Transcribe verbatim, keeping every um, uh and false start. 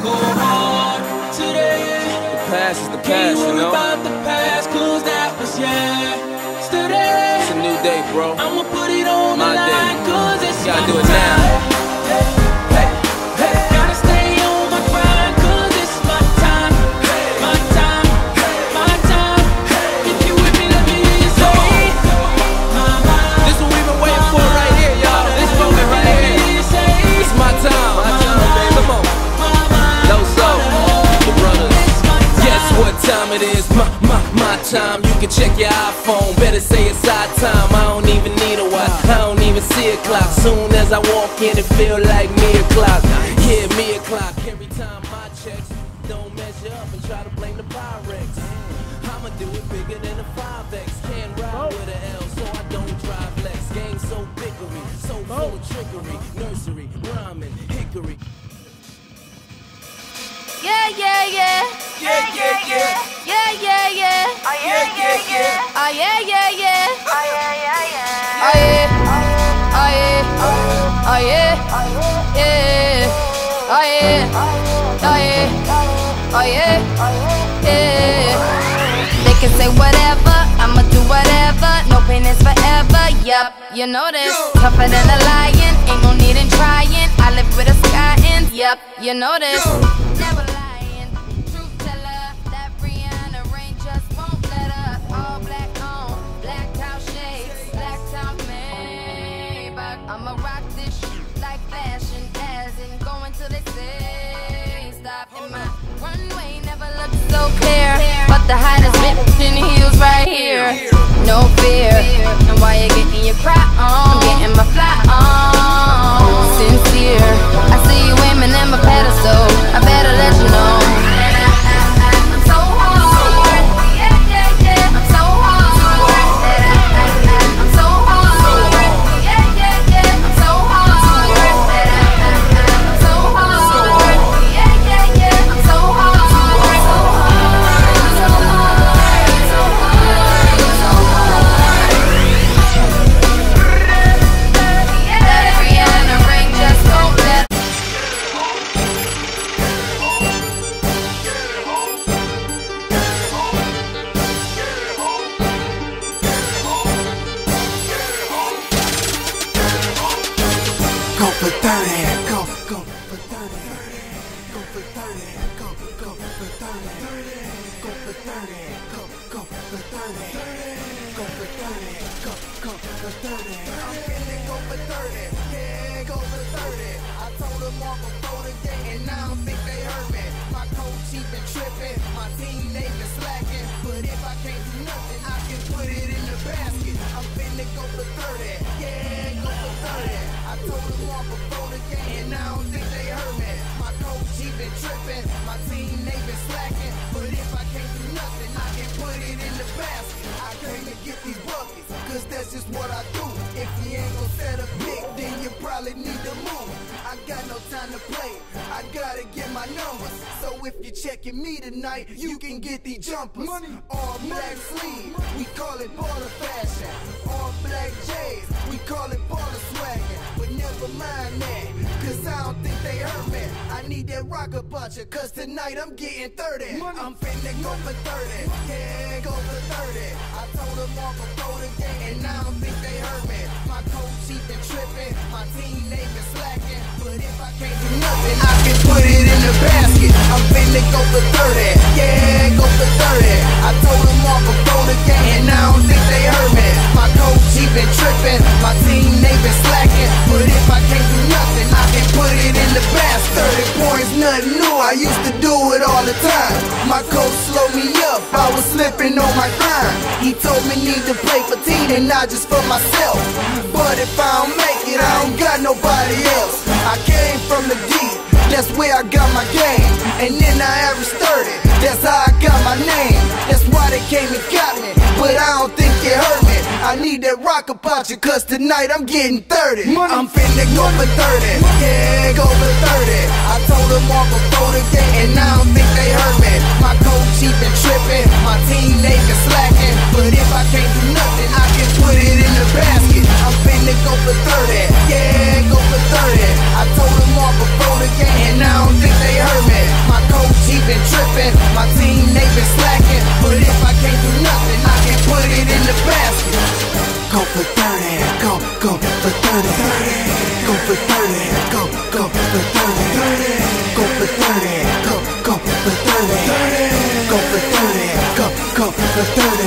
go hard today. The past is the Can't past, you worry know? about the past, cause that was yesterday. It's a new day, bro. I'ma put it on My the day. line, cause it's Gotta my do it time. now. Hey, hey, hey. Gotta stay on my grind, cause it's my time. My time, my time. If you with me, let me hear you say my mind. This what we've been waiting for right here, y'all. This moment right here. It's my time. My time, baby. Come on. Loso, the brothers. Guess what time it is? My, my, my time. You can check your iPhone. Better say it's our time. I don't even need a watch. I don't even see a clock. Soon as I walk in, it feel like me o'clock. Yeah, me o'clock. Every time my checks don't measure up and try to blame the Pyrex. I'ma do it bigger than a five X. Can't ride with an L, so I don't drive Lex. Game so biggery, so full of trickery. Nursery, rhyming, hickory. Yeah, yeah, yeah. Yeah, yeah, yeah. Yeah, yeah, yeah. Yeah, yeah, yeah. Oh, yeah, yeah, yeah. Oh yeah, yeah, yeah. Oh, yeah. Oh, yeah. Oh, yeah. Yeah. Oh, yeah. Oh, yeah. Oh, yeah. Yeah. They can say whatever, I'ma do whatever. No pain is forever, yup, you know this. Tougher than a lion, ain't no need in trying. I live with a sky ends, yup, you know this. Never lying, truth teller. That Rihanna rain just won't let up. All black on, black cow shades, black top Maybach. I'ma rock this shit like fashion, as in going till they say stop. In my runway never looked so clear, but the hottest bitch in heels right here. No fear, and while you're getting your cry on, I'm getting my fly on. Sincere, I see you aiming at my pedestal. I better let you know. I'm so hard, yeah, yeah, yeah. I'm so hard, I'm so hard, yeah, yeah, yeah. I'm so hard, I'm so hard, yeah, yeah, yeah. I'm so hard, so hard, so hard, so hard, so hard. That Rihanna ring just won't let. Go for thirty, go, go for thirty, go for thirty, go, go for thirty, go for thirty, go, go for thirty, go for thirty, go, go for thirty. I'm finna go for thirty, yeah, go for thirty. I told them all before the game, and I don't think they heard me. My coach, he been tripping, my team, they been slacking. But if I can't do nothing, I can put it in the basket. I'm finna go for thirty, yeah, go for thirty. I told them all before the game, and I don't think they heard me. My coach, he been tripping, my team, they been slacking. But if I can't do nothing, I can put it in the basket. I came to get these buckets, cause that's just what I do. If you ain't gon' set a pick, then you probably need to move. I got no time to play, I gotta get my numbers. So if you're checking me tonight, you can get these jumpers. All black sleeve, we call it baller fashion. All black J's, we call it baller swaggin'. But never mind that, cause I don't think they heard me. I need that rocker butcher, cause tonight I'm getting thirty. I'm finna go for thirty, yeah, go for thirty. I told them all before the game, and I don't think they heard me. My coach, he been tripping, my team, they been slacking. But if I can't do nothing, I can put it in the basket. I'm finna go for thirty, yeah, go for thirty. I told them all before the game, and I don't think they heard me. My coach, he been tripping, my team, they been slacking. But if I can't do nothing, I can put it in the basket. thirty points, nothing new, I used to do it all the time. My coach slowed me up, I was slipping on my grind. He told me need to play for team and not just for myself. But if I don't make it, I don't got nobody else. I came from the deep, that's where I got my game. And then I averaged thirty, that's how I got my name. That's why they came and got me, but I don't think it hurt me. I need that rock about you, cause tonight I'm getting thirty. I'm finna go for thirty, yeah, go for thirty. I told them all before the game, and I don't think they heard me. My coach, he been tripping, my team, they been slacking. But if I can't do nothing, I can put it in the basket. I'm finna go for thirty, yeah, go for thirty. I told them all before the game, and I don't think they heard me. for thirty, go, go for thirty, go for thirty, go, go for thirty, go for thirty, go, go for thirty.